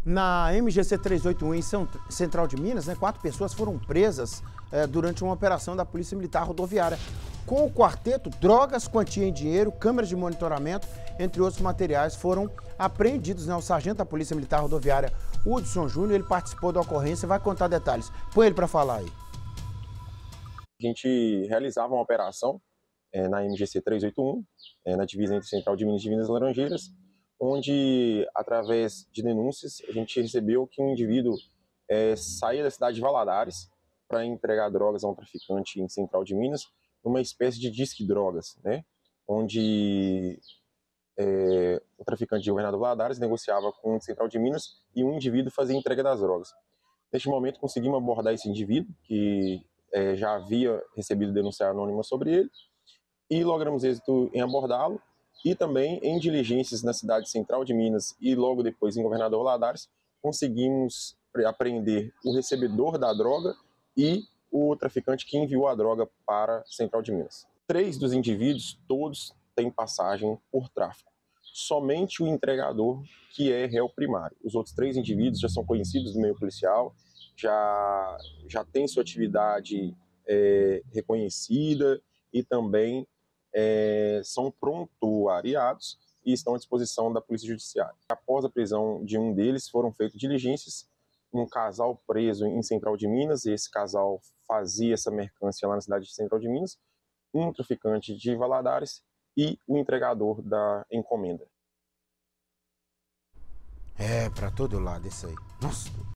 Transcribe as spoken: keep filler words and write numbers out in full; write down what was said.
Na M G C trezentos e oitenta e um, em São- Central de Minas, né, quatro pessoas foram presas eh, durante uma operação da Polícia Militar Rodoviária. Com o quarteto, drogas, quantia em dinheiro, câmeras de monitoramento, entre outros materiais, foram apreendidos. Né? O sargento da Polícia Militar Rodoviária, Hudson Júnior, ele participou da ocorrência e vai contar detalhes. Põe ele para falar aí. A gente realizava uma operação é, na M G C trezentos e oitenta e um, é, na divisa entre Central de Minas e Minas Laranjeiras, onde, através de denúncias, a gente recebeu que um indivíduo é, saía da cidade de Valadares para entregar drogas a um traficante em Central de Minas, numa espécie de disque drogas, né? Onde é, o traficante de Governador Valadares negociava com o Central de Minas e um indivíduo fazia a entrega das drogas. Neste momento, conseguimos abordar esse indivíduo, que é, já havia recebido denúncia anônima sobre ele, e logramos êxito em abordá-lo, e também em diligências na cidade central de Minas e logo depois em Governador Valadares, conseguimos apreender o recebedor da droga e o traficante que enviou a droga para Central de Minas. Três dos indivíduos, todos têm passagem por tráfico. Somente o entregador que é réu primário. Os outros três indivíduos já são conhecidos do meio policial, já, já têm sua atividade é, reconhecida e também é, são prontuariados e estão à disposição da Polícia Judiciária. Após a prisão de um deles, foram feitas diligências, um casal preso em Central de Minas, e esse casal fazia essa mercância lá na cidade de Central de Minas, um traficante de Valadares e o entregador da encomenda. É, para todo lado isso aí. Nossa.